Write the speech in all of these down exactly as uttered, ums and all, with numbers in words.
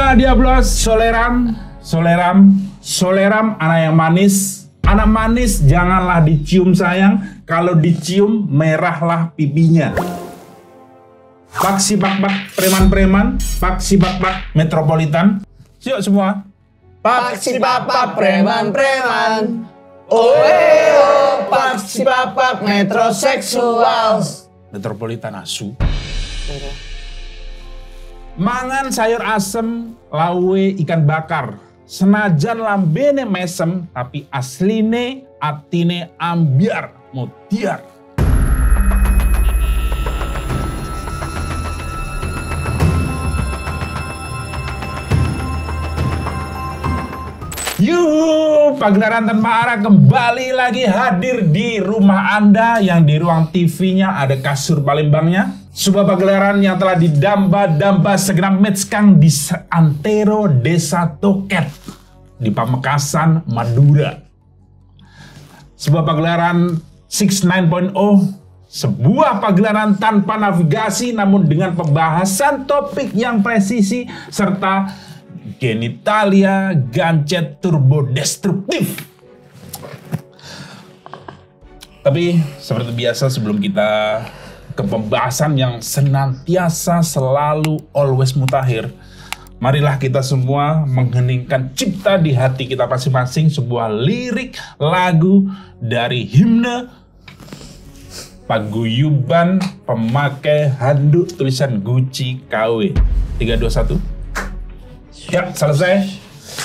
Ah, Diablos, soleram, soleram, soleram, anak yang manis. Anak manis janganlah dicium sayang, kalau dicium merahlah pipinya. Pak si bak bak preman-preman, pak si bak bak metropolitan. Yuk semua. Pak si bapak preman-preman. Oeo, pak si bapak metroseksual. Metropolitan asu. Mangan sayur asem, lawe ikan bakar. Senajan lambene mesem, tapi asline atine ambiar, mutiar. Yuhu, pagelaran tanpa arah kembali lagi hadir di rumah Anda yang di ruang T V-nya ada kasur Palembangnya. Sebuah pagelaran yang telah didamba-damba segenap metskang di antero Desa Toket di Pamekasan, Madura. Sebuah pagelaran enam titik nol, sebuah pagelaran tanpa navigasi namun dengan pembahasan topik yang presisi serta genitalia gancet turbo destruktif. Tapi seperti biasa sebelum kita ke pembahasan yang senantiasa selalu always mutakhir, marilah kita semua mengheningkan cipta di hati kita masing-masing sebuah lirik lagu dari himne paguyuban pemakai handuk tulisan Gucci K W. Tiga, dua, satu. Ya, selesai.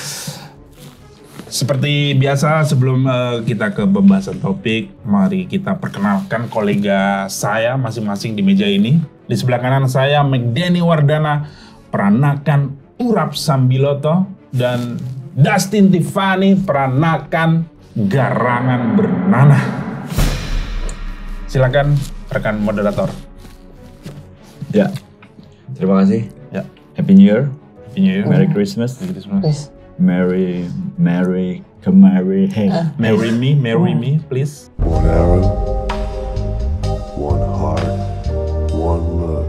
Seperti biasa sebelum uh, kita ke pembahasan topik, mari kita perkenalkan kolega saya masing-masing di meja ini. Di sebelah kanan saya McDenny Wardana, peranakan Urap Sambiloto, dan Dustin Tiffany, peranakan Garangan Bernanah. Silakan rekan moderator. Ya, terima kasih. Ya. Happy New Year. Happy New Year. Merry Christmas. Merry Christmas. Merry, Merry, Kemari, hey. Uh, marry me, marry me, please. One arrow, one heart, one love.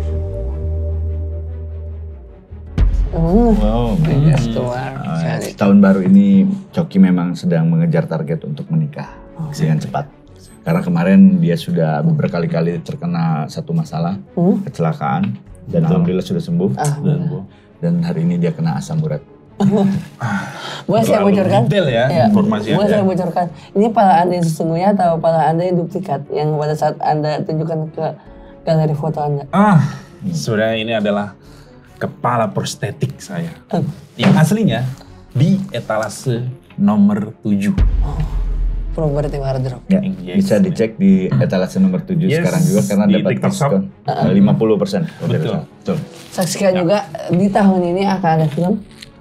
Hmm. Wow. Hmm. Uh, tahun baru ini Coki memang sedang mengejar target untuk menikah oh, dengan cepat. Karena kemarin dia sudah berkali-kali terkena satu masalah, hmm? kecelakaan, dan alhamdulillah sudah sembuh. Ah, dan, dan hari ini dia kena asam urat. Boleh saya bocorkan? Detail ya, ya. Informasinya. Boleh saya bocorkan? Ini pala Anda yang sesungguhnya atau pala Anda yang duplikat yang pada saat Anda tunjukkan ke galeri foto Anda? Ah, sebenarnya ini adalah kepala prostetik saya. Uh. Yang aslinya di etalase nomor tujuh. Oh. Property wardrobe. Ya, yes. Bisa dicek di etalase nomor tujuh yes. sekarang juga karena di dapat diskon uh-uh. lima puluh persen. Betul. Betul. Saksikan ya. Juga di tahun ini akan ada film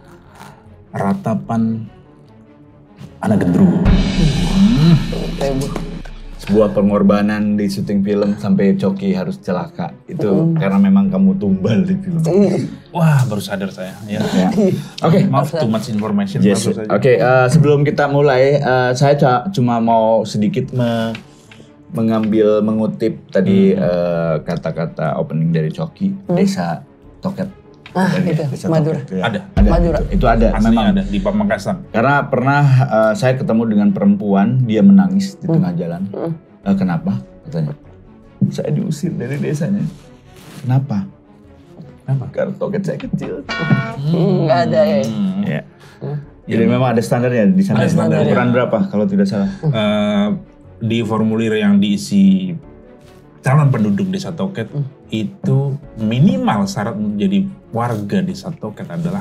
Ratapan Anak Gendruwo. Hmm. Sebuah pengorbanan di syuting film sampai Coki harus celaka. Itu mm. karena memang kamu tumbal di film. Mm. Wah, baru sadar saya. Ya. ya. Oke, okay. Maaf too much information. Yes. Oke, okay, uh, sebelum kita mulai, uh, saya cuma mau sedikit me mengambil mengutip tadi hmm. kata-kata uh, opening dari Coki, hmm. Desa Toket. Ah, itu Madura. Toket, ya. Ada. Ada. Madura. Itu, itu ada. Aslinya memang ada di Pamekasan. Karena pernah uh, saya ketemu dengan perempuan, dia menangis di tengah hmm. jalan. Hmm. Uh, kenapa? Katanya. Saya diusir dari desanya. Kenapa? Kenapa? Karena Toket saya kecil. Hmm, nggak ada ya. Hmm. Ya. Hmm. Jadi ya, memang ada standarnya di sana. Ada standar. Ukuran berapa kalau tidak salah? Uh, di formulir yang diisi calon penduduk Desa Toket hmm. itu minimal syarat menjadi warga Desa Toket adalah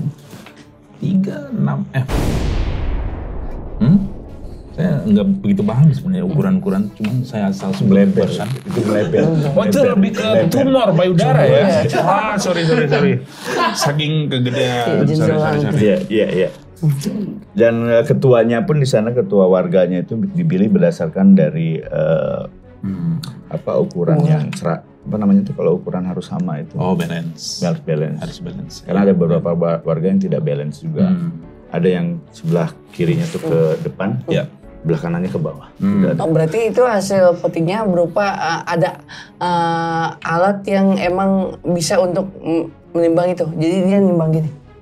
tiga enam F. Hmm? Saya nggak begitu paham sebenarnya ukuran-ukuran, cuman saya asal sebelah persen. Itu melebel. Oh itu lebih ke tumor payudara ya? Ah sorry sorry sorry. Saking kegedean. Sorry sorry sorry. Iya iya iya. Dan uh, ketuanya pun di sana, ketua warganya itu dipilih berdasarkan dari uh, hmm. apa ukuran oh. yang serak, apa namanya itu kalau ukuran harus sama itu. Oh balance. Harus balance. Harus balance. Karena ada beberapa warga yang tidak balance juga. Hmm. Ada yang sebelah kirinya tuh ke depan, hmm. ya sebelah kanannya ke bawah. Hmm. Oh, berarti itu hasil votingnya berupa uh, ada uh, alat yang emang bisa untuk menimbang itu. Jadi dia nimbang gini.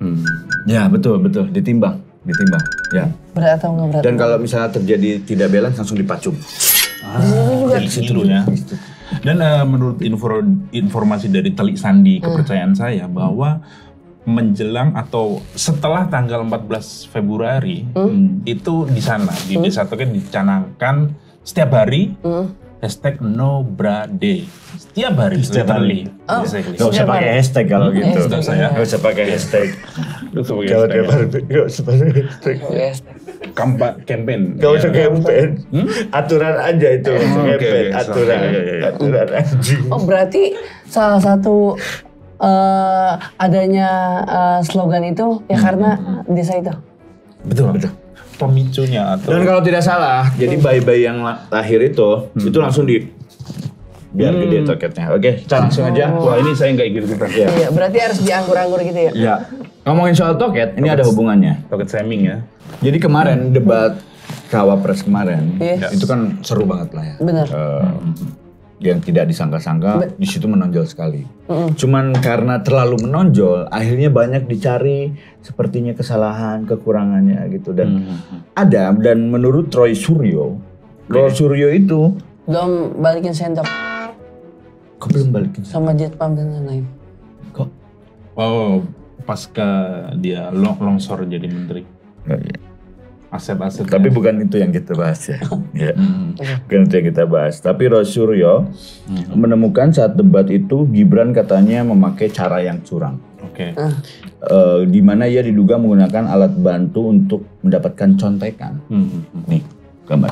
Hmm. Ya betul betul ditimbang, ditimbang. Ya. Berat atau nggak berat? Dan kalau misalnya terjadi tidak balance langsung dipacung. Ah, dari situ ya. Dan uh, menurut info, informasi dari Telik Sandi kepercayaan saya bahwa menjelang atau setelah tanggal empat belas Februari hmm. itu di sana di hmm. Desa Toket dicanangkan setiap hari hmm. hashtag No Bra Day. Setiap hari. Setiap hari. Oh. Gak usah pakai hashtag kalau hmm. gitu. Gak usah ya. Gak usah pakai hashtag. Kalau tiap hari gak usah pakai hashtag. Kampa campaign. Gak usah campaign. Hmm? Aturan aja itu. Oh, campaign. okay, Aturan. okay, okay, okay. Aturan anjing. Oh berarti salah satu uh, adanya uh, slogan itu ya hmm. karena desa itu. Betul. Betul. Pemicunya atau. Dan kalau tidak salah, jadi bayi-bayi yang lahir itu hmm. itu langsung di biar hmm. gede toketnya. Oke, kita langsung aja. Oh. Wah ini saya nggak ikut ikutan. Ya. Iya, berarti harus dianggur-anggur gitu ya. Iya. Ngomongin soal toket, ini ada hubungannya. Toket shaming ya. Jadi kemarin debat Cawapres kemarin yes. itu kan seru banget lah ya. Benar. Uh, yang tidak disangka-sangka di situ menonjol sekali. Mm-mm. Cuman karena terlalu menonjol, akhirnya banyak dicari sepertinya kesalahan, kekurangannya gitu dan mm-hmm. ada dan menurut Roy Suryo, okay. Roy Suryo itu belum balikin sendok. Kok belum balikin sendok? Sama jet pump dan lain-lain. Kok? Oh, pasca dia long longsor jadi menteri. Oh, iya. Aset-aset. Tapi bukan itu yang kita bahas ya. ya. Hmm. Bukan itu yang kita bahas. Tapi Roy Suryo hmm. menemukan saat debat itu Gibran katanya memakai cara yang curang. Oke. Okay. Uh, di mana ia diduga menggunakan alat bantu untuk mendapatkan contekan. Hmm. Nih, gambar.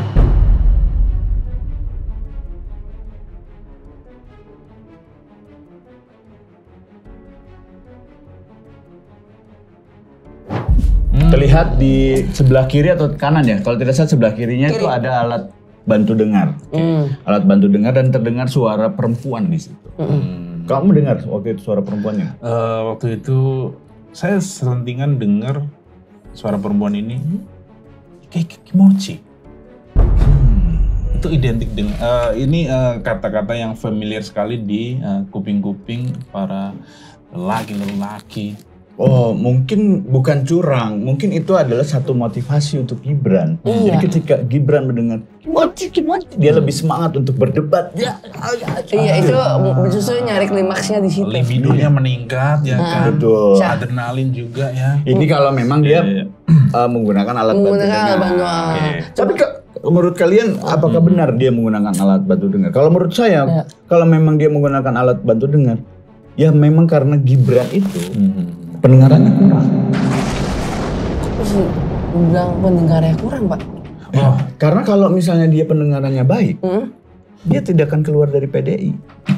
Terlihat di sebelah kiri atau kanan ya? Kalau tidak salah sebelah kirinya kiri. Itu ada alat bantu dengar. Mm. Alat bantu dengar dan terdengar suara perempuan di situ. Mm. Kamu dengar waktu itu suara perempuannya? Uh, waktu itu saya selentingan dengar suara perempuan ini kayak kimochi. Hmm. Itu identik dengan uh, ini uh, kata-kata yang familiar sekali di uh, kuping-kuping para lelaki-lelaki. Oh, mungkin bukan curang, mungkin itu adalah satu motivasi untuk Gibran. Iya. Jadi ketika Gibran mendengar kimochi, kimochi, dia lebih semangat untuk berdebat. Ya, iya, itu justru nyari klimaksnya di situ. Libidonya meningkat, ya kan. Betul. Adrenalin juga ya. Ini kalau memang dia yeah, yeah. Uh, menggunakan alat bantu dengar. Okay. Tapi ke, menurut kalian, apakah hmm. benar dia menggunakan alat bantu dengar? Kalau menurut saya, yeah. kalau memang dia menggunakan alat bantu dengar, ya memang karena Gibran itu. Hmm. Pendengarannya kurang. Kok sih bilang pendengarannya kurang, Pak? Oh, karena kalau misalnya dia pendengarannya baik, hmm? dia tidak akan keluar dari P D I.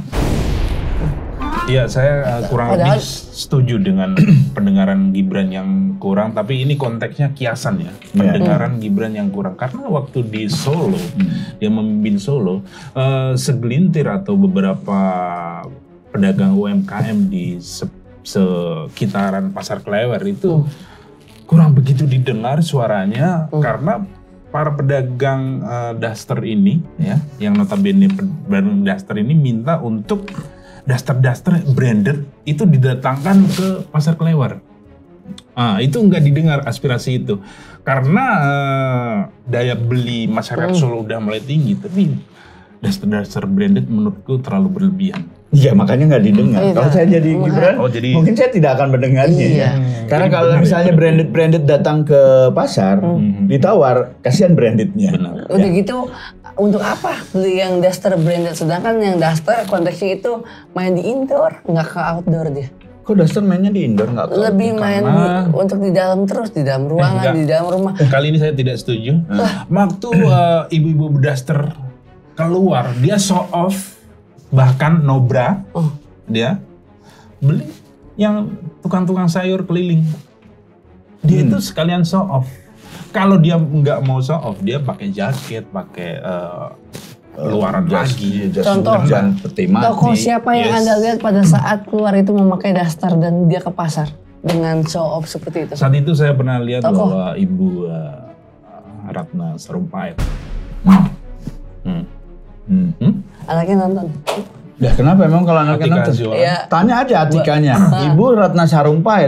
Iya, saya uh, kurang Padahal... lebih setuju dengan pendengaran Gibran yang kurang, tapi ini konteksnya kiasan ya. Pendengaran yeah. Gibran yang kurang karena waktu di Solo, hmm. dia memimpin Solo, uh, segelintir atau beberapa pedagang U M K M di sekitaran Pasar Klewer itu uh. kurang begitu didengar suaranya uh. karena para pedagang uh, daster ini ya, yang notabene pedagang daster ini minta untuk daster-daster branded itu didatangkan ke Pasar Klewer. Ah, itu nggak didengar aspirasi itu karena uh, daya beli masyarakat uh. Solo udah mulai tinggi, tapi daster-daster branded menurutku terlalu berlebihan. Iya, makanya nggak didengar. Hmm. Kalau saya jadi Gibran, oh, jadi... mungkin saya tidak akan mendengarnya. Iya. Hmm. Karena jadi kalau misalnya ya. branded-branded datang ke pasar, hmm. ditawar, kasihan brandednya. Benar. Udah ya. gitu, untuk apa beli yang daster branded? Sedangkan yang daster konteksnya itu main di indoor, nggak ke outdoor dia. Kok daster mainnya di indoor nggak ke outdoor? Lebih main di, untuk di dalam terus, di dalam ruangan, eh, di dalam rumah. Kali ini saya tidak setuju. Hmm. Waktu uh, ibu-ibu daster keluar, dia show off. Bahkan Nobra, oh. dia beli yang tukang-tukang sayur keliling. Dia hmm. itu sekalian show off. Kalau dia nggak mau show off, dia pakai jaket, pakai uh, luaran uh, lagi. Contoh, toko siapa yang yes. Anda lihat pada saat keluar itu memakai daster dan dia ke pasar dengan show off seperti itu? Saat itu saya pernah lihat toko. bahwa Ibu uh, Ratna Sarumpait. Hmm. Hmm. Hmm. Hmm? Anaknya nonton. Ya kenapa emang kalau anaknya nonton? Ya. Tanya aja Atikanya. Ibu Ratna Sarumpait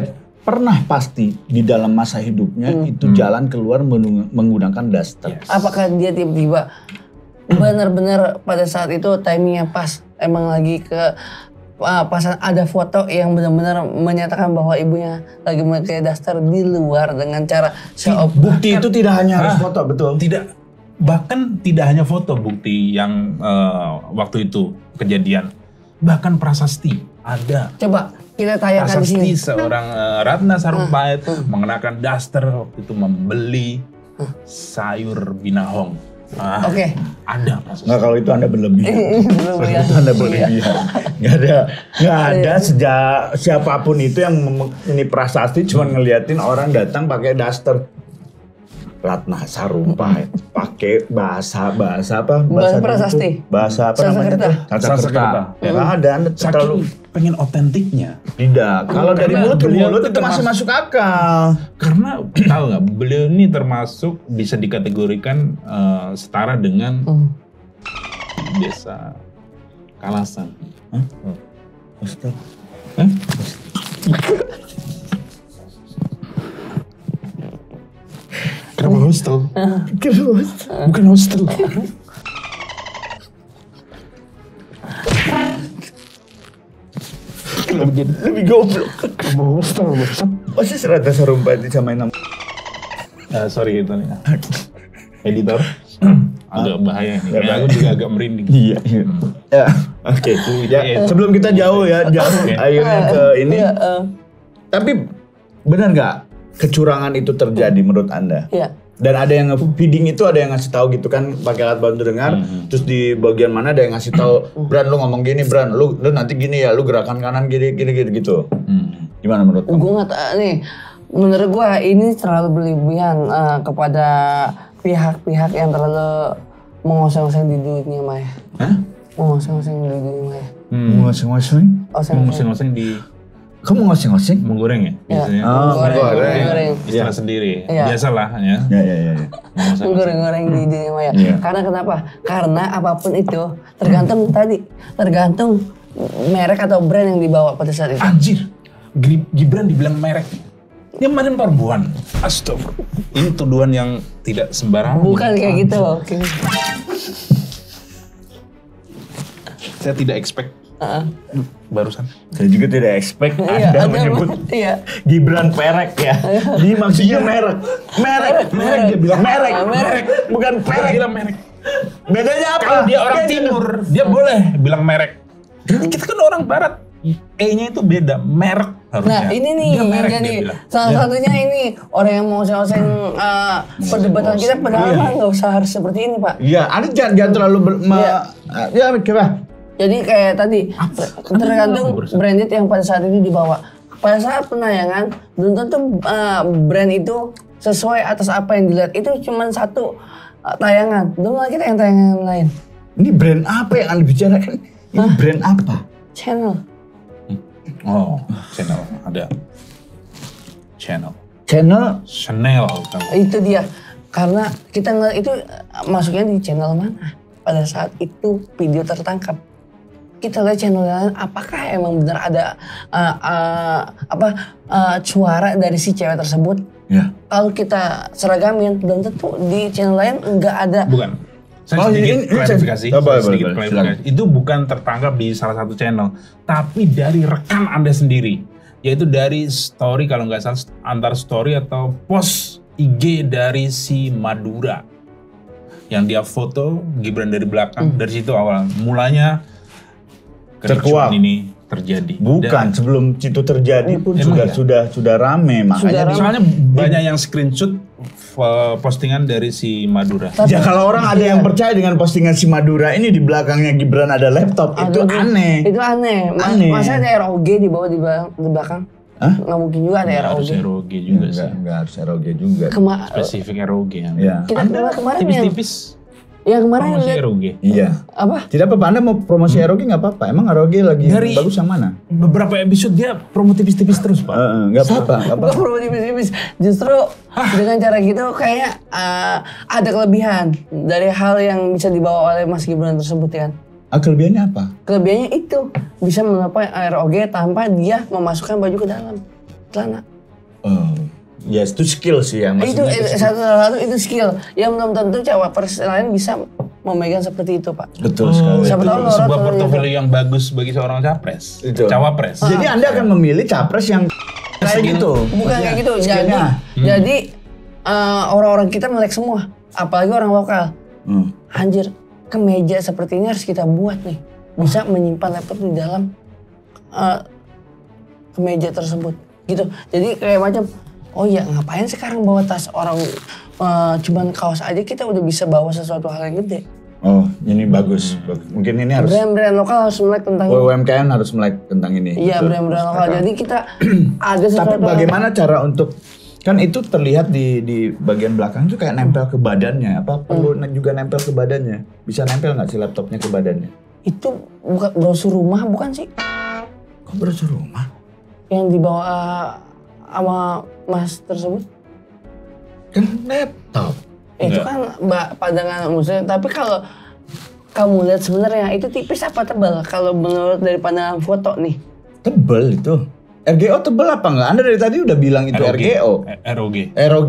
pernah pasti di dalam masa hidupnya Hmm. itu jalan keluar menu- menggunakan daster. Yes. Apakah dia tiba-tiba benar-benar pada saat itu timingnya pas, emang lagi ke uh, pas ada foto yang benar-benar menyatakan bahwa ibunya lagi memakai daster di luar dengan cara show off. Bukti itu tidak hanya harus Ah. foto, betul. Tidak, bahkan tidak hanya foto bukti yang eh, waktu itu kejadian, bahkan prasasti ada. Coba kita tayangkan di sini. Prasasti seorang eh, Ratna Sarumpait mengenakan daster waktu itu membeli sayur binahong. Ah, Oke. Ada prasasti. Nggak, kalau itu Anda berlebihan. Belum Kalau ya. itu Anda berlebihan. Nggak ada, nggak ada sejak siapapun itu yang mem- ini prasasti cuma ngeliatin orang datang pakai daster. Ratna Sarumpait pakai bahasa bahasa apa? Bahasa dulu prasasti. tuh. Bahasa apa Sanskerta. namanya tuh? Sanskerta. Sanskerta. Ya, nggak ada, Anda Saking terlalu pengen otentiknya. tidak. Kalau dari Karena mulut ke beliau mulut itu itu masih termasuk- masuk akal. Karena tahu nggak, beliau ini termasuk bisa dikategorikan eh, setara dengan Hmm. desa Kalasan. Astaga. Kenapa hostel? Terus. Bukan hostel. Lebih goblok. Hostel, hostel. Masih Ratna Sarumpait disamain nama. Eh, sorry itu nih. Editor. Agak bahaya nih. Nggak Kayak aku bahaya. juga agak merinding. Iya, iya. Ya, oke. Ya, sebelum kita jauh ya, jauh Oke. akhirnya ke ini. Iya, eh, Tapi benar nggak kecurangan itu terjadi menurut Anda? iya. Dan ada yang nge-feeding itu ada yang ngasih tahu gitu kan pakai alat bantu dengar. Terus di bagian mana ada yang ngasih tahu, Bran lu ngomong gini, Bran lu lu nanti gini ya, lu gerakan kanan gini gini gitu gitu. Hmm. Gimana menurut kamu? Gue nggak tahu nih. Menurut gue ini terlalu berlebihan eh, kepada pihak-pihak yang terlalu mengoseng-oseng di dunia maya. Hah? Mengoseng-oseng di dunia maya. Hmm. Ngoseng-ngoseng? Oseng-oseng. Masing-masing di Kamu ngoseng-ngoseng? menggoreng ya? Iya. Biasanya. Oh, Goreng, goreng. goreng. Istilah sendiri. Iya. Biasalah ya. Ya ya ya. ya. Goreng-goreng di dunia maya. Iya. Karena kenapa? Karena apapun itu tergantung tadi, tergantung merek atau brand yang dibawa pada saat itu. Anjir. Gri- Gibran dibilang merek. Dia kemarin perempuan. Astagfirullah. Ini tuduhan yang tidak sembarangan. Bukan kayak gitu. Oke. Saya tidak expect Heeh. barusan. Saya juga tidak expect Iya, Anda ada menyebut iya. Gibran perek ya. Jadi maksudnya merek. Merek, merek dia bilang merek. Ah, merek. Bukan perek. Bilang merek. Bedanya apa? Kalau dia orang Bedanya- timur, dia boleh bilang merek. Kita kan orang barat. E-nya itu beda, merek Nah harusnya. ini nih Dia yang merek jadi dia bilang. salah Ya. satunya ini orang yang mau oseng-oseng uh, perdebatan kita padahal Iya. mah nggak usah harus seperti ini Pak. Iya, Anda jangan, jangan terlalu ber, me, Iya. ya kira. Jadi kayak tadi ter- tergantung Apa barusan? branded yang pada saat itu dibawa. Pada saat penayangan belum tentu uh, brand itu sesuai atas apa yang dilihat. Itu cuma satu uh, tayangan. Belum lagi yang tayangan lain. Ini brand apa yang Anda bicarakan? Ini brand apa? Channel. Oh, channel ada. Channel. Channel Chanel kan. Itu dia. Karena kita ngeliat itu uh, masuknya di channel mana pada saat itu video tertangkap. Kita lihat channel lain, apakah emang benar ada uh, uh, apa uh, suara dari si cewek tersebut? ya. Kalau kita seragamin, belum tentu di channel lain nggak ada. Bukan. Saya Oh, sedikit ini- ini klarifikasi. channel- oh, boleh, sedikit boleh, boleh. klarifikasi. Itu bukan tertangkap di salah satu channel, tapi dari rekan Anda sendiri, yaitu dari story kalau nggak salah antar story atau post I G dari si Madura, yang dia foto Gibran dari belakang. Dari situ awal mulanya Terkuak. kericuan ini terjadi. Bukan, sebelum itu terjadi pun Emang sudah iya? sudah sudah rame makanya Sudah di- rame. Soalnya banyak yang screenshot uh, postingan dari si Madura. Tapi- Ya kalau orang ada Iya. yang percaya dengan postingan si Madura ini di belakangnya Gibran ada laptop, itu Aduh, aneh. Itu aneh. Ma- Aneh. Masa ada R O G di bawah di belakang? Di belakang? Hah? Nggak mungkin juga ada Nggak R O harus G. R O G juga sih. Enggak, enggak harus R O G juga. Kema- Spesifik R O G ya. Ya. kita kemarin kemarin yang, Tipis-tipis yang kemarin yang promosi lihat R O G. Iya. apa? Tidak apa-apa, Anda mau promosi R O G nggak apa-apa. Emang R O G lagi Dari- bagus yang mana? Beberapa episode dia promo tipis-tipis terus, Pak. Eh, eh, nggak apa-apa, nggak Bukan apa-apa. perlu tipis-tipis. Justru dengan cara gitu kayak uh, ada kelebihan dari hal yang bisa dibawa oleh Mas Gibran tersebut ya kan. Ah, kelebihannya apa? Kelebihannya itu bisa mengapa R O G tanpa dia memasukkan baju ke dalam celana. Oh, ya itu skill sih ya. Itu maksudnya itu satu satu itu skill yang belum tentu cawapres lain bisa memegang seperti itu, Pak. Betul Oh, sekali. Siapa itu tahu orang sebuah tahu portofolio yang bagus bagi seorang capres, Itu. cawapres. Jadi Anda akan memilih capres yang kayak gitu. Bukan kayak gitu. Jadi skillnya. jadi eh, orang-orang kita melek semua, apalagi orang lokal. Hmm. Anjir, kemeja seperti ini harus kita buat nih. Bisa menyimpan laptop di dalam eh, kemeja tersebut. Gitu. Jadi kayak macam, oh iya ngapain sekarang bawa tas orang eh, cuman kaos aja kita udah bisa bawa sesuatu hal yang gede. Oh, ini bagus. Bagus. Mungkin ini harus Brand-brand lokal harus melek tentang U M K M harus melek tentang ini. iya Betul. brand-brand lokal. Sepakat. Jadi kita ada sesuatu. Tapi bagaimana cara untuk kan itu terlihat di di bagian belakang itu kayak nempel ke badannya. Apa perlu Hmm. juga nempel ke badannya? Bisa nempel nggak sih laptopnya ke badannya? Itu bukan brosur rumah bukan sih? Kok brosur rumah? Yang dibawa eh, sama Mas tersebut? Kan laptop. Itu Enggak. kan mbak pandangan muslim. Tapi kalau kamu lihat sebenarnya itu tipis apa tebal? Kalau menurut dari pandangan foto nih. Tebel itu. R G O tebel apa enggak? Anda dari tadi udah bilang itu R G O. Eh, R O G. R O G.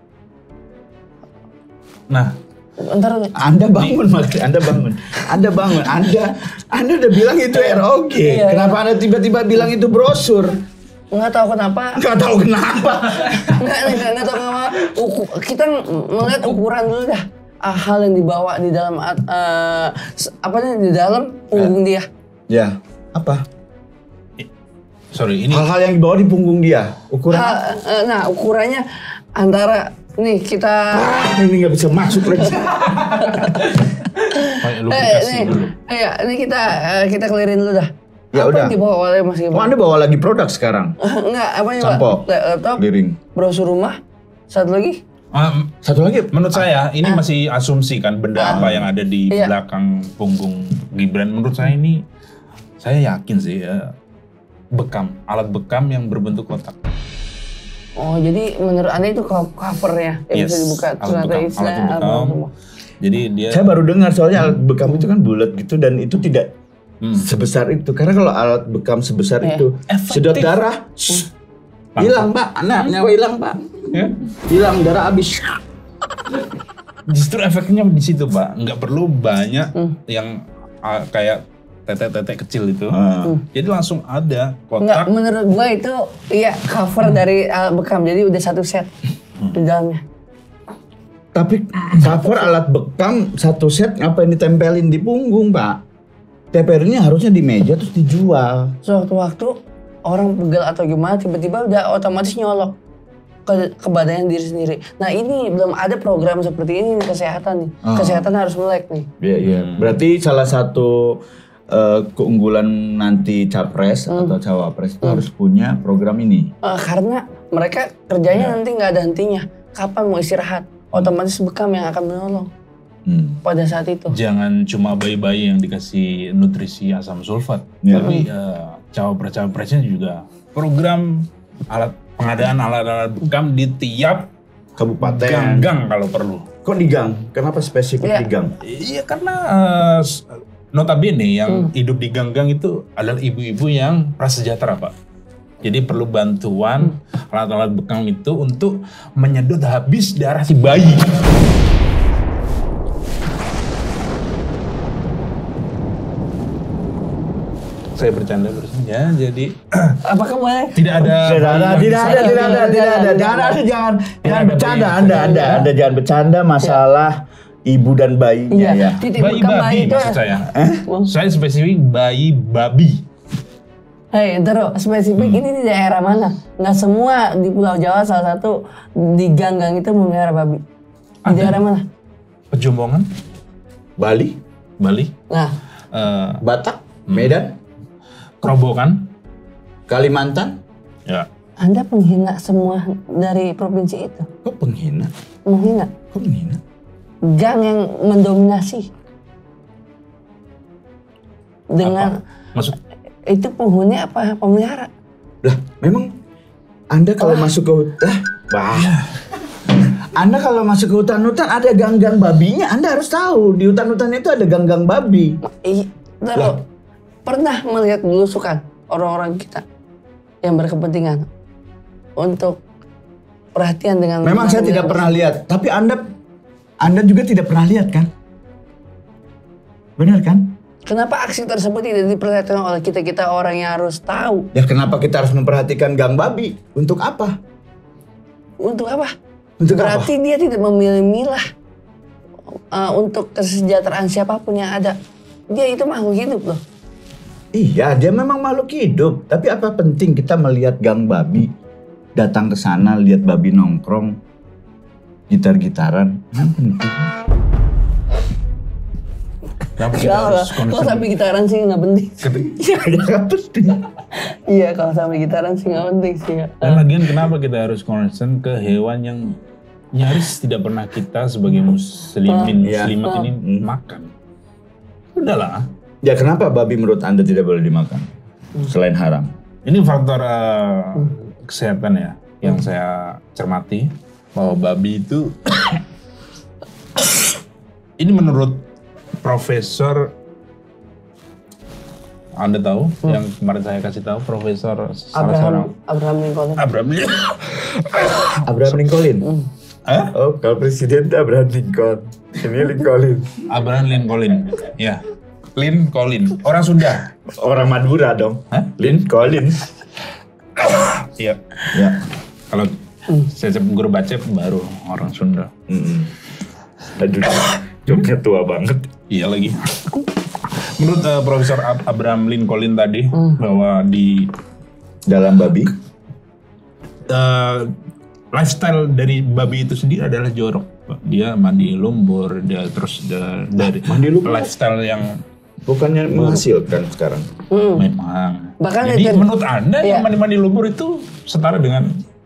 Nah, Ntar Anda bangun makanya Anda bangun. Anda bangun. Anda Anda udah bilang itu R O G. Iya, Kenapa Anda tiba-tiba bilang itu brosur? nggak tahu kenapa. Enggak tahu kenapa. Nggak nggak nggak tahu kenapa. Uku, kita melihat ukuran dulu dah. Ah, hal yang dibawa di dalam eh, apa nih di dalam punggung dia. Ya, apa? sorry ini Hal-hal yang dibawa di punggung dia. Ukuran apa? Ha- eh, nah ukurannya antara nih kita Ah, ini nggak bisa masuk lagi. kayak eh, lubrikasi nih, dulu. ya ini kita eh, kita clearin dulu dah. Ya Apa udah. yang dibawa oleh Mas Oh, Gibran? Anda bawa lagi produk sekarang. Enggak, apa ya Pak? Sampo. Laptop, Clearing. brosur rumah, satu lagi. Ah, Satu lagi. menurut saya ini masih asumsi kan benda apa yang ada di Iya. belakang punggung Gibran. Menurut saya ini saya yakin sih ya bekam, alat bekam yang berbentuk kotak. Oh, jadi menurut Anda itu co- covernya yang bisa dibuka alat ternyata bekam, isinya alat album bekam. semua. Jadi dia Saya baru dengar soalnya alat bekam itu kan bulat gitu dan itu tidak Hmm. sebesar itu. Karena kalau alat bekam sebesar Iya. itu Efektif. sedot darah, shh, hilang pak, anak nyawa hilang pak, ya, hilang darah habis. justru efeknya di situ Pak. Nggak perlu banyak Hmm. yang ah, kayak tetek-tetek kecil itu. Ah. Jadi langsung ada Enggak, kotak. menurut gua itu iya cover dari alat bekam. Jadi udah satu set di dalamnya. Tapi cover alat bekam satu set ngapain ditempelin di punggung pak? Tempelinnya harusnya di meja terus dijual. Suatu waktu orang pegel atau gimana tiba-tiba udah otomatis nyolok ke, ke badannya diri sendiri. Nah ini belum ada program seperti ini nih, kesehatan nih. Oh. Kesehatan harus melek nih. Iya iya. Berarti salah satu eh, keunggulan nanti capres atau cawapres itu harus punya program ini. Eh, karena mereka kerjanya nanti nggak ada hentinya. Kapan mau istirahat? Otomatis bekam yang akan menolong Hmm. pada saat itu. Jangan cuma bayi-bayi yang dikasih nutrisi asam sulfat, Ya. tapi eh, cawapres-cawapresnya juga program alat pengadaan alat-alat bekam di tiap Kabupaten. gang-gang kalau perlu. Kok di gang? Kenapa spesifik Iya. di gang? Iya karena eh, s- notabene yang hidup di gang-gang itu adalah ibu-ibu yang prasejahtera Pak. Jadi perlu bantuan alat-alat bekam itu untuk menyedot habis darah si bayi. Saya bercanda bercanda, jadi Apakah boleh? tidak ada Tidak ada, bayi tidak yang ada, tidak ada, tidak ada, jangan ada, jangan, jangan bercanda, anda, anda, anda jangan bercanda masalah ibu dan bayinya Iya. ya. Titik bayi bekam babi bayi itu. maksud saya. Saya spesifik bayi babi. Hei, terus spesifik ini di daerah mana? Nggak semua di Pulau Jawa salah satu di gang-gang itu memelihara babi. Di Ada. daerah mana? Pejombongan, Bali, Bali, Nah, eh, Batak, Medan, Kerobokan, Kalimantan. ya. Anda penghina semua dari provinsi itu. Kok penghina? Menghina. Kok penghina? Gang yang mendominasi. Dengan Maksud itu penghuni apa pemelihara? Lah, memang anda kalau masuk ke hutan, wah. Anda kalau masuk ke hutan-hutan ada gang-gang babinya, Anda harus tahu di hutan-hutan itu ada gang-gang babi. Ih, terus pernah melihat belusukan orang-orang kita yang berkepentingan untuk perhatian dengan... Memang saya tidak pernah lihat, tapi Anda Anda juga tidak pernah lihat kan? Benar kan? Kenapa aksi tersebut tidak diperlihatkan oleh kita-kita orang yang harus tahu? Ya kenapa kita harus memperhatikan gang babi? Untuk apa? Untuk apa? Untuk Berarti apa? dia tidak memilih-milah uh, untuk kesejahteraan siapapun yang ada. Dia itu makhluk hidup loh. Iya, dia memang makhluk hidup. Tapi apa penting kita melihat gang babi? Datang ke sana, lihat babi nongkrong, gitar-gitaran. Yang penting. Kenapa kita Kalau harus kalau concern? sampai gitaran sih nggak penting. Iya, nggak penting. Iya, kalau sampai gitaran sih nggak penting sih. Dan lagian kenapa kita harus concern ke hewan yang nyaris tidak pernah kita sebagai muslimin, Iya. muslimat ini Hmm. makan? Udahlah. Ya kenapa babi menurut Anda tidak boleh dimakan? Selain haram. Ini faktor uh, kesehatan ya yang saya cermati bahwa babi itu ini menurut Profesor Anda tahu yang kemarin saya kasih tahu Profesor salah seorang Abraham Abraham Lincoln. Abraham Abraham Lincoln. Hah? Oh, kalau presiden itu Abraham Lincoln. Ini Lincoln. Abraham Lincoln ya Lincoln orang Sunda. Orang Madura dong. Hah? Lincoln. Iya. Ya. Kalau saya guru baca baru orang Sunda. Mm-mm. Aduh, joknya tua banget. Iya lagi. Menurut uh, Profesor Ab- Abraham Lincoln tadi bahwa di Dalam babi. uh, lifestyle dari babi itu sendiri adalah jorok. Dia mandi lumpur, dia terus da- dari Mandi lumpur? lifestyle yang Bukannya menghasilkan sekarang. memang. Bahkan Jadi deter- menurut Anda Iya. yang mandi-mandi lumpur itu setara dengan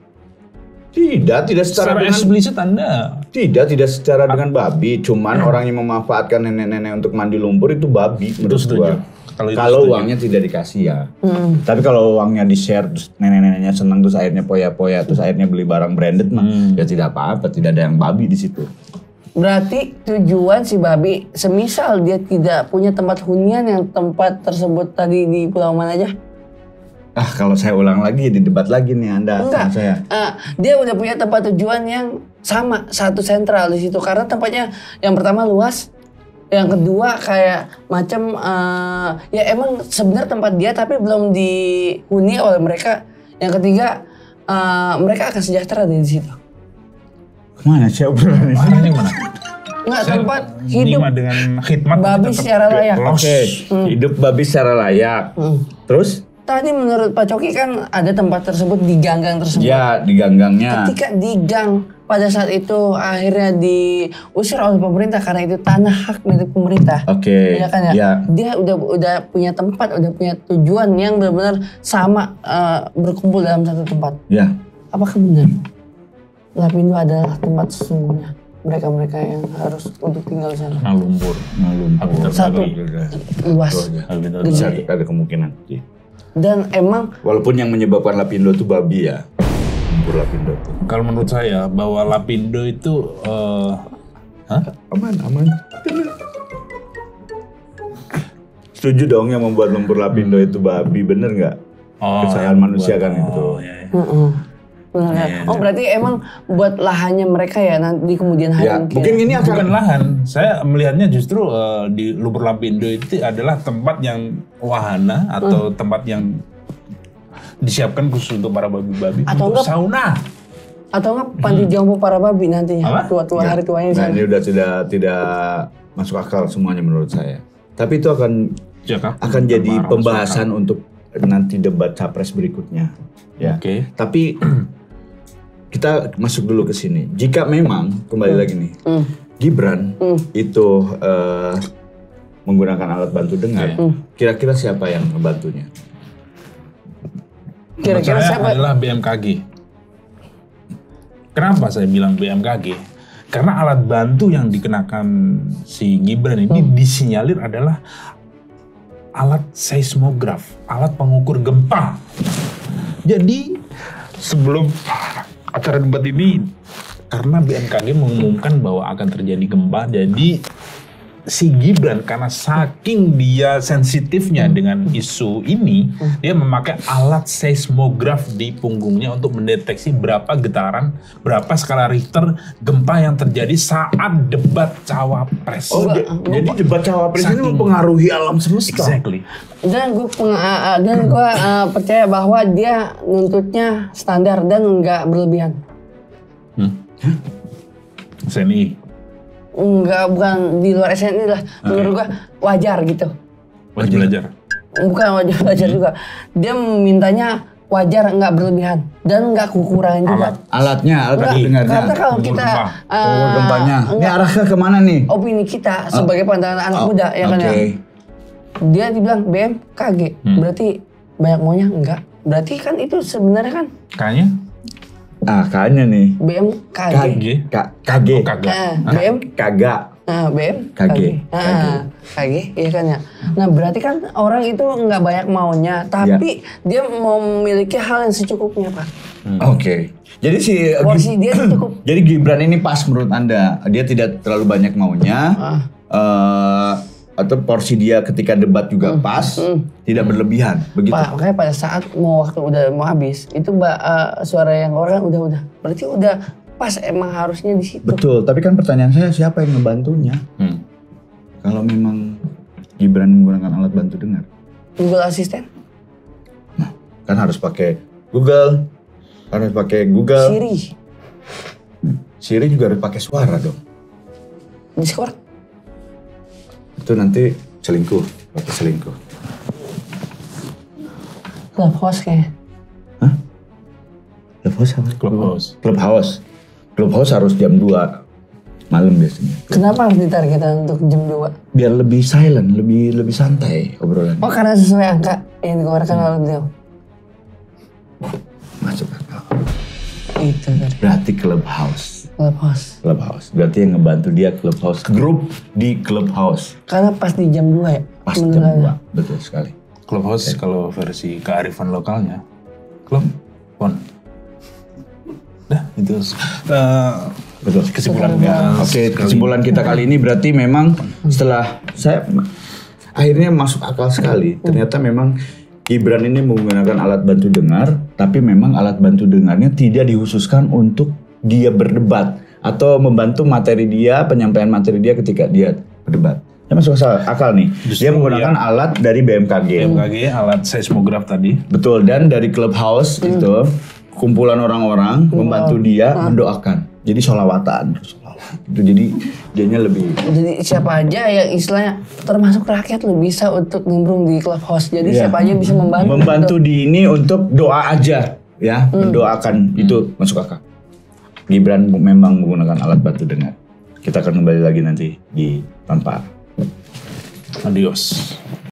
Tidak, tidak secara secara dengan eksplisit Anda. tidak, tidak secara dengan babi. Cuman orang yang memanfaatkan nenek-nenek untuk mandi lumpur itu babi menurut setuju. gua. Kalau itu Kalau setuju. uangnya tidak dikasih ya. Tapi kalau uangnya di-share terus nenek-neneknya senang terus akhirnya poya-poya terus akhirnya beli barang branded mah ya tidak apa-apa, tidak ada yang babi di situ. Berarti tujuan si babi, semisal dia tidak punya tempat hunian yang tempat tersebut tadi di Pulau mana aja? Ah, kalau saya ulang lagi di debat lagi nih Anda sama Enggak, saya. Eh, dia udah punya tempat tujuan yang sama, satu sentral di situ. Karena tempatnya yang pertama luas, yang kedua kayak macam eh, ya emang sebenarnya tempat dia tapi belum dihuni oleh mereka. Yang ketiga eh, mereka akan sejahtera di situ. Mana sih obrolan ini? Mana yang mana? Enggak, Saya tempat hidup nikmat dengan khidmat babi tetap secara layak. los. Oke, hidup babi secara layak. Terus? Tadi menurut Pak Coki kan ada tempat tersebut di gang-gang tersebut. Ya, di gang-gangnya. Ketika di gang pada saat itu akhirnya diusir oleh pemerintah karena itu tanah hak milik pemerintah. Oke. Iya kan ya? Ya. Dia udah udah punya tempat, udah punya tujuan yang benar-benar sama eh, berkumpul dalam satu tempat. Ya. Apakah benar Lapindo adalah tempat sesungguhnya mereka-mereka yang harus untuk tinggal di sana? Nah, lumpur. Habitat Satu. babi. Luas. Habitat Bisa babi. ada kemungkinan. Dan emang Walaupun yang menyebabkan Lapindo itu babi ya. Lumpur Lapindo itu. Kalau menurut saya bahwa Lapindo itu eh, hah? Aman, aman. Setuju dong yang membuat lumpur Lapindo itu babi, bener nggak? Kesalahan yang manusia buat- kan itu. oh, iya, iya. mm-mm. Benar kan? Iya, Oh berarti emang buat lahannya mereka ya nanti di kemudian hari Ya, mungkin. mungkin ini akan Bukan lahan, saya melihatnya justru eh, di lumpur Lapindo itu adalah tempat yang wahana atau Hmm. tempat yang disiapkan khusus untuk para babi-babi Atau untuk enggak- sauna. Atau enggak panti jompo para babi nantinya Apa? tua-tua Nggak. hari tuanya di Nah, sana. ini udah tidak tidak masuk akal semuanya menurut saya. Tapi itu akan Jakarta. akan jadi Marah, pembahasan untuk nanti debat capres berikutnya. Ya. Oke. Tapi kita masuk dulu ke sini. Jika memang kembali lagi nih, Hmm. Gibran itu eh, menggunakan alat bantu dengar, Iya. kira-kira siapa yang membantunya? Kira-kira Menurut saya siapa? adalah B M K G. Kenapa saya bilang B M K G? Karena alat bantu yang dikenakan si Gibran ini Hmm. disinyalir adalah alat seismograf, alat pengukur gempa. Jadi sebelum acara debat ini, karena B M K G mengumumkan bahwa akan terjadi gempa, jadi si Gibran karena saking dia sensitifnya dengan isu ini, dia memakai alat seismograf di punggungnya untuk mendeteksi berapa getaran, berapa skala Richter gempa yang terjadi saat debat cawapres. Oh, de- jadi debat cawapres ini mempengaruhi alam semesta. Exactly. Dan gue dan gue uh, percaya bahwa dia nuntutnya standar dan nggak berlebihan. Hmm. S N I. Enggak, bukan di luar S N I lah. Menurut gua wajar gitu. Wajib belajar. Bukan wajar belajar juga. Dia mintanya wajar, nggak berlebihan dan nggak kekurangan juga. Alat. Alatnya, alat Nggak, pendengarnya. karena kalau Umur kita gempa. uh, Umur gempanya. Ini nggak, arahnya kemana nih? opini kita sebagai pandangan anak Oh, muda ya kan ya. oke. Dia dibilang B M K G, Hmm. berarti banyak maunya enggak. Berarti kan itu sebenarnya kan Kayaknya Ah, kayaknya nih. B M K G. K G. Ka- K G. Oh, kagak. Ah, B M Kagak. Nah, B M K G. Ah, K G, iya kan ya. Nah, berarti kan orang itu nggak banyak maunya, tapi dia mau memiliki hal yang secukupnya, Pak. Oke. Jadi si Porsi dia cukup. Jadi Gibran ini pas menurut Anda. Dia tidak terlalu banyak maunya. Ah. eh, atau porsi dia ketika debat juga pas, tidak berlebihan, begitu. Pak, makanya pada saat mau waktu udah mau habis, itu Mbak, uh, suara yang orang udah udah. Berarti udah pas emang harusnya di situ. Betul, tapi kan pertanyaan saya siapa yang ngebantunya? Hmm. Kalau memang Gibran menggunakan alat bantu dengar, Google Assistant, nah kan harus pakai Google, harus pakai Google. Siri, Siri juga harus pakai suara dong. Discord. Itu nanti selingkuh, pakai selingkuh. Clubhouse kayaknya. Hah? Clubhouse apa? Clubhouse. Clubhouse. Clubhouse harus jam dua malam biasanya. Kenapa harus ditargetkan untuk jam dua? Biar lebih silent, lebih lebih santai obrolan. Oh, karena sesuai angka yang dikeluarkan oleh beliau. Masuk akal. Itu tadi. Berarti Clubhouse. Clubhouse. Clubhouse. Berarti yang ngebantu dia Clubhouse. Grup di Clubhouse. Karena pas di jam dua ya? Pas jam mendengarnya. dua. Betul sekali. Clubhouse kalau versi kearifan lokalnya. Club pon. Dah, itu uh, Betul. kesimpulan Kesimpulan. Oke, kesimpulan kita kali ini berarti memang setelah saya akhirnya masuk akal sekali. Ternyata memang Gibran ini menggunakan alat bantu dengar, tapi memang alat bantu dengarnya tidak dikhususkan untuk dia berdebat atau membantu materi dia, penyampaian materi dia ketika dia berdebat. Ya masuk akal nih. Justru dia menggunakan alat dari B M K G. B M K G, alat seismograf tadi. Betul, dan dari Clubhouse itu kumpulan orang-orang membantu dia mendoakan. Jadi sholawatan, sholawat. Itu jadi dianya lebih. Jadi siapa aja yang istilahnya termasuk rakyat lo bisa untuk nimbrung di Clubhouse. Jadi Iya. siapa aja bisa membantu. Membantu di ini untuk doa aja, ya, mendoakan itu masuk akal. Gibran memang menggunakan alat bantu dengar. Kita akan kembali lagi nanti di Tanpa. Adios.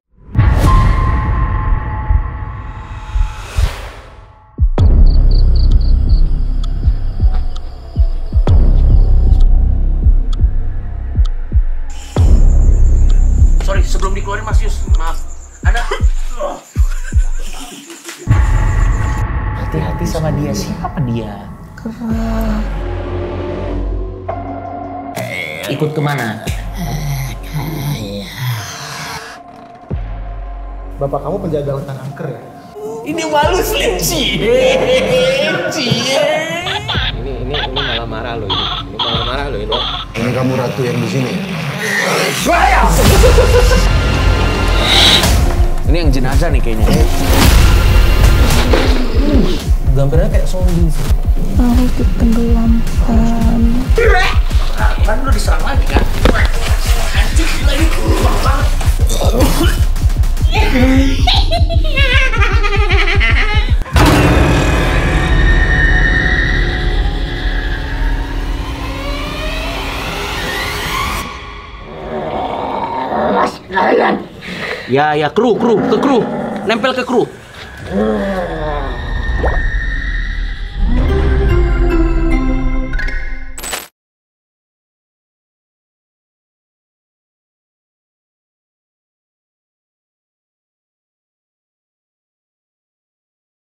Sorry, sebelum dikeluarin Mas Yus, maaf. Anda hati-hati sama dia. Siapa dia? Ikut kemana? Bapak kamu penjaga hutan angker ya? Ini malu Slim Cie. Cie. Ini ini ini malah marah loh ini. Ini malah marah loh ini. Ini kamu ratu yang di sini ya? Ini yang jenazah nih kayaknya. Gambarnya kayak zombie sih. Mau ditenggelamkan. Kan lu diserang lagi kan? Anjir gila ini kuat banget. Ya ya kru kru ke kru nempel ke kru.